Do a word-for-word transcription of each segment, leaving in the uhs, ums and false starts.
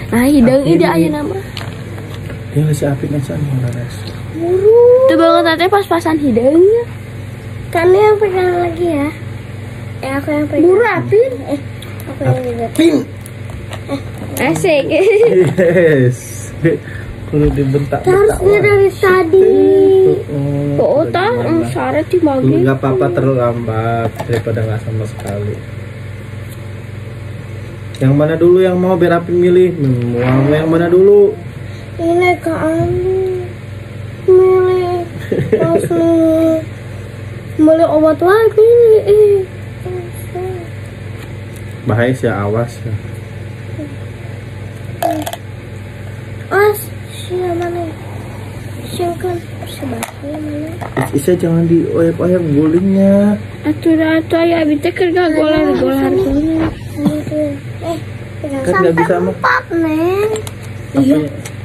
Nah, hidung ide aya nama. Dia ngasih Apin yang sana laras. Buru. Tuh banget tadi pas-pasan hidungnya. Kan yang pegang lagi ya. Eh aku yang pegang. Buru Apin. Eh aku yang pegang. Apin. Asik. Yes. Kudu dibentak. Harusnya dari tadi. Oh, tah, syarat di magi. Enggak apa-apa terlambat daripada nggak sama sekali. Yang mana dulu yang mau biar Apin milih? Mau yang mana dulu? Ini kan milih langsung milih obat lagi nih. Bahaya sih, awas ya. As siapa nih? Siapa sebahaya mana? Isa jangan di oyap-oyap gulingnya. Atuh atuh ya abis teh keur gagolar-golar gulnya. Eh, Kan nggak bisa mah. empat neng. Iya.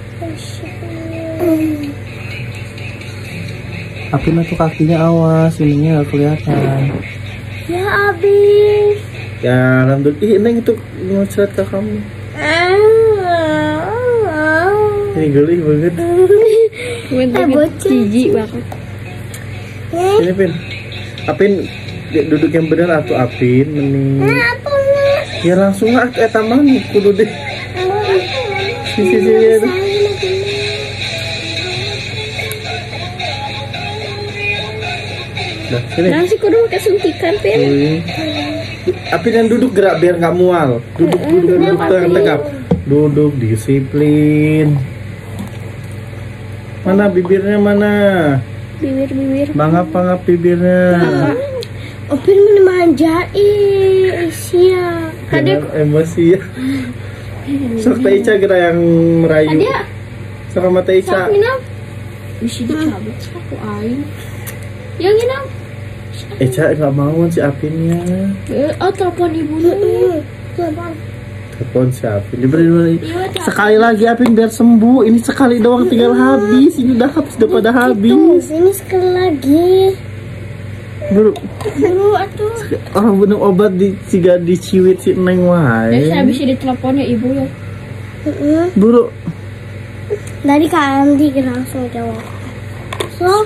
Apin tuh kakinya awas, ininya nggak kelihatan. Ya abis. Ya alhamdulillah. Ih, Neng itu ngocret ke kamu. Ini geli banget. Bentar bocah. jijik banget. Ini Pin. Apin dia duduk yang benar atau Apin mending. Ya langsung lah ke taman kudu deh. Sisi sini ada. Nah, sini. Nasi kudu pakai suntikan, Pin. Wih. Apin yang duduk gerak biar nggak mual. Duduk duduk duduk tegak tegap. Duduk disiplin. Mana bibirnya mana? Bibir-bibir. Mangap-mangap bibirnya. Opin memanjain Isia. Jangan emosi ya. Sok Teh Ica kira yang merayu. Ada. Sok sama Teh Ica. Sok minum. Bisa dicabut aku aing. Yang minum. Ica nggak mau si Apinnya. Eh, oh telepon ibunya. Telepon. Telepon si Apin. Diberi diberi. Iya, telepon. Sekali lagi Apin biar sembuh. Ini sekali doang tinggal habis. Ini udah habis udah pada habis. Ini sekali lagi. Buru. Buru atuh. Orang bener obat di ciga diciwit si Neng wae. Dan saya bisa ditelepon ya ibu ya. Buru. Dari Kak Andi langsung jawab. So,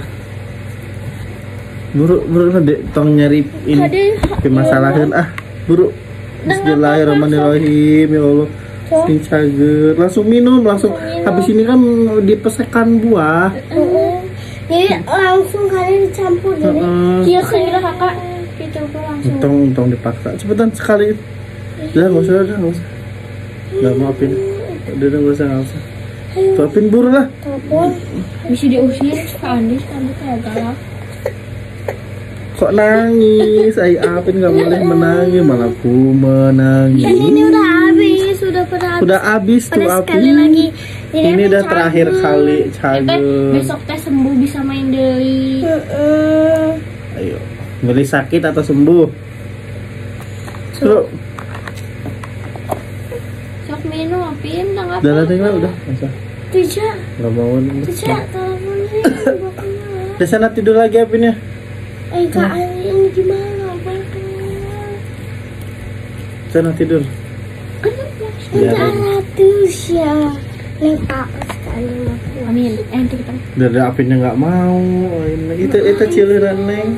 Buru buru dek tong nyari ini. Ada. Masalahin ah. Buru. Bismillahirrahmanirrahim ya Allah. Sing cager. Langsung minum langsung. Habis ini kan dipesekan buah. jadi langsung kalian dicampur jadi. Iya kira kakak. Kita langsung. Untung untung dipaksa. Cepetan sekali. Udah nggak usah udah nggak usah. Nggak mau Apin. Udah nggak usah nggak usah. Tuh Apin buru lah. Telepon. Bisa diusir ke Andi, Andi kayak galak. Kok nangis? Ay Apin nggak boleh menangis, malah ku menangis. Kan ini udah habis, sudah pernah habis. Udah habis tuh Pada Apin. sekali lagi. Jadi Ini aku udah terakhir cabut. kali Eh, cager. besok teh sembuh bisa main deui. Heeh. Ayo, milih sakit atau sembuh? Terus, Sok minum Apin, enggak apa. udah lah tinggal udah, masa Tidak, nggak mau nih. tidak telepon sih. Udah sana tidur lagi Apin ya. Eh Kak Andi ini gimana? Apa itu? Sana tidur. Tidak ratus ya. Lepak sekali aku. Amin. Eh, itu kita. Udah ada Apinnya nggak mau. Ini itu itu ciliran Neng.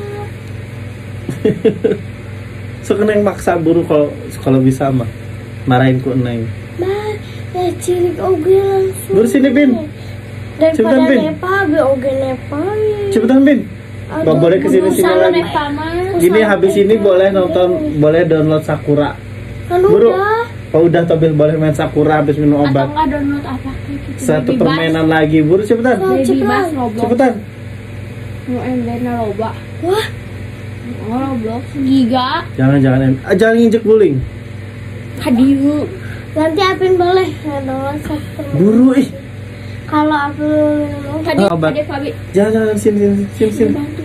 So Neng maksa buru kalau kalau bisa mah. Marahin ku Neng. Bah, ya cilik oge langsung. Buru sini Bin. Daripada Cepetan, Bin. nepa, be oge nepa. Cepetan Bin. Nggak boleh kesini sini Sama lagi. Nepa mah. Gini habis ini boleh nonton, boleh download Sakura. Kan Buru. udah. Oh udah tapi boleh main Sakura habis minum Atau obat. enggak download apa gitu. Satu Baby permainan lagi buru cepetan. Oh, Baby cepetan. Bass Roblox. Cepetan. Mau embernya loba. Wah, Oh, Roblox Giga. Jangan jangan ah, jangan injek guling. Hadiu. nanti Apin boleh download satu. Buru ih. Kalau Apin minum Tadi Ah, obat. ada Fabi. Jangan jangan sini sini sini. sini. Bantuan.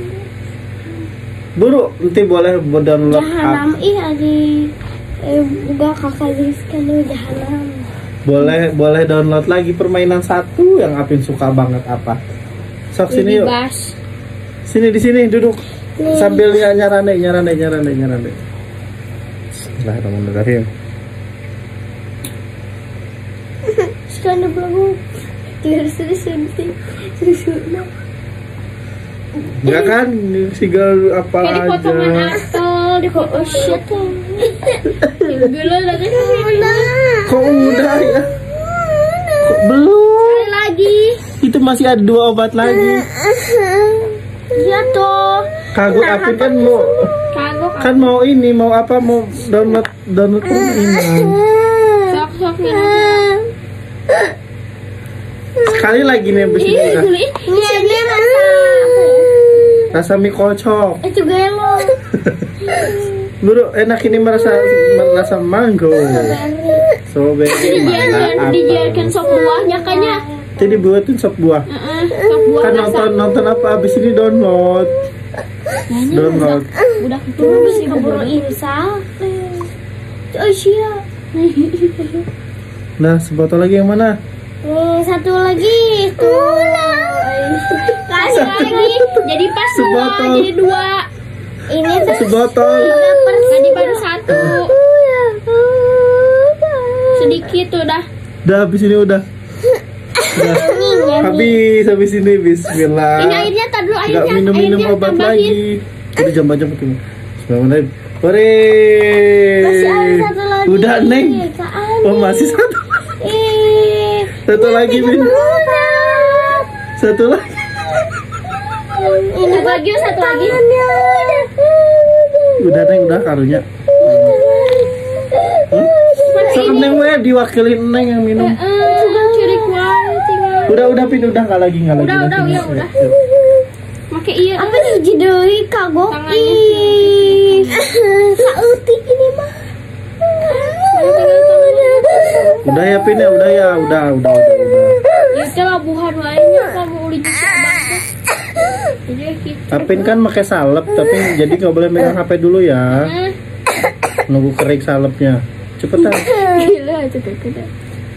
Buru nanti boleh download Jahanam app. ih adi eh, udah kakak Rizky dulu Jahanam. Boleh boleh download lagi permainan satu yang Apin suka banget apa. Sok sini Baby yuk. Bass. Sini di sini duduk. Nih. Sambil ya nyarane nyarane nyarane nyarane. Bismillahirrahmanirrahim. kan di belakang. Terus terus suntik. Susuna. Enggak kan, sigal apa Kayak di aja. potongan apel, di foto shit. Gila lagi. Kok udah ya? Kok belum? Sekali lagi. Itu masih ada dua obat lagi. Iya toh. Kagok Apin kan mau Kagok. kan mau ini mau apa mau download download ini. Sok-sok ya. Sekali lagi nih abis ini udah. Iya, ini rasa. Rasa mie kocok. Itu gelo. Bro, enak ini merasa merasa mango. Strawberry. Dibiarkan, dibiarkan sop buahnya kayaknya. Jadi buatin sop buah. Heeh, sop buah Kan rasa. nonton nonton apa abis ini download. Download. Udah keburu sih Keburu keburu. imsak. Oh iya. Nah, sebotol lagi yang mana? Nih satu lagi. Tulang. Kasih lagi. Jadi pas dua, Sebotol. jadi dua. Ini tuh Sebotol. Tadi baru satu. Sedikit udah. Udah habis ini udah. Udah. Habis habis ini bismillah. Ini airnya tar dulu airnya. Enggak minum-minum airnya obat tambahin. lagi. Udah jam-jam itu. Bismillah. Hore. masih ada satu lagi. Udah, Neng. Kak Ani. Oh, masih satu. Ih. Satu lagi, Bin. Udah. Satu lagi. Ini lagi satu lagi. Udah, Neng, udah karunya. Hmm? Sok Neng we diwakilin Neng yang minum. Eh, ciri kuat tinggal. Udah, udah, Pin, udah enggak lagi, enggak lagi. Udah, udah, Pin. ya, udah. Make iya. Apa nih jidoi kagok? Tangannya. Ih. Sautik ini mah. Udah ya, Pin ya, udah ya, udah, udah, udah, udah. Itu labuhan lainnya kamu udah bisa banget. Jadi gitu. Apin kan pakai salep, tapi jadi nggak boleh megang H P dulu ya. Hmm. Nunggu kering salepnya. Cepetan. Gila itu kena.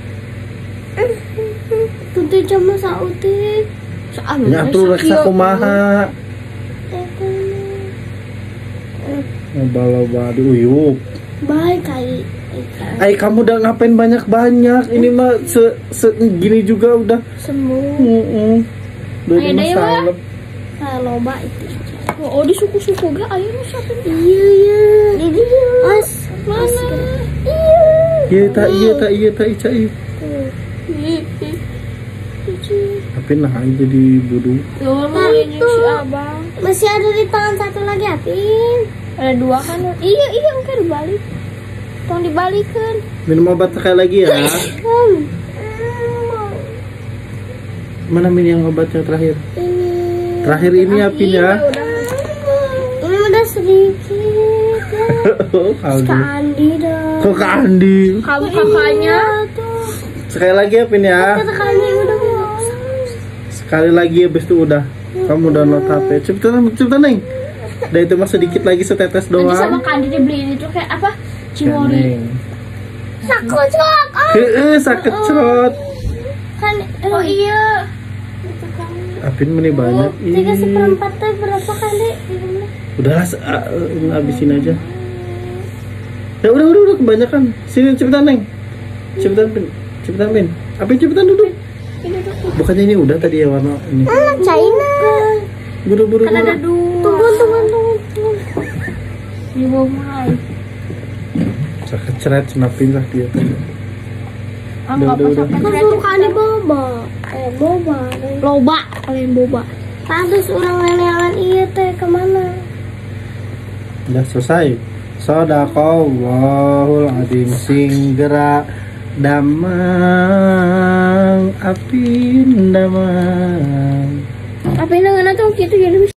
Tuntut cuma sautik. Soal Nyatu reksa kumaha. Loba-loba diuyup. Baik kali. Ay, kamu udah ngapain banyak-banyak? Ini mah se, se gini juga udah. Semua. Heeh. Udah Ayo, cuma Dewa. salep. Nah, loba itu. Oh, di suku-suku gak airnya siapa? Iya iya. Jadi mas Mana? iya. Iya tak iya tak iya tak iya. iya. Tapi nah aja jadi buru. Tuh, mainnya si abang. Masih ada di tangan satu lagi Apin. Ada dua kan? Iya, iya, oke dibalik. Tolong dibalikin. Minum obat sekali lagi ya. Hmm. Mana min yang obatnya terakhir? Ini. Terakhir ini ya Pin ya. Ini udah sedikit. Oh, kaldu. Kak Andi dah. Kok Kak Andi? Kamu kakaknya. Tuh. Sekali lagi ya Pin ya. Kata Kak Andi udah mau. Sekali lagi habis itu udah. Kamu download H P. Cepetan, cepetan Neng. Dan itu mah sedikit lagi setetes Nanti sama doang. Kandi dibeliin itu kayak apa? Cimori. Neng. Sakut cok. Heeh, sakit cerot. Kan oh iya. Apin meni banyak. Tiga Ih. seperempat tuh berapa kali? Udahlah, se- ah, eh, habisin aja. Ya udah, udah, udah kebanyakan. Sini cepetan Neng. Cepetan Pin. Cepetan Pin. Apin cepetan duduk. Bukannya ini udah tadi ya warna ini. Ah, China. Buru buru Kan ada buru. dua. Tunggu tunggu tunggu. tunggu. Ini mau mulai. Sakit cerot senapin lah dia tadi. Ah, Udah, nggak udah, apa udah. sampai Kan suka ada boba. Eh boba. loba kalian boba. Terus orang nenelan iya teh kemana? Udah selesai. Sadaqallahul adzim sing gerak damang apin damang. Apa yang nggak tuh gitu jadi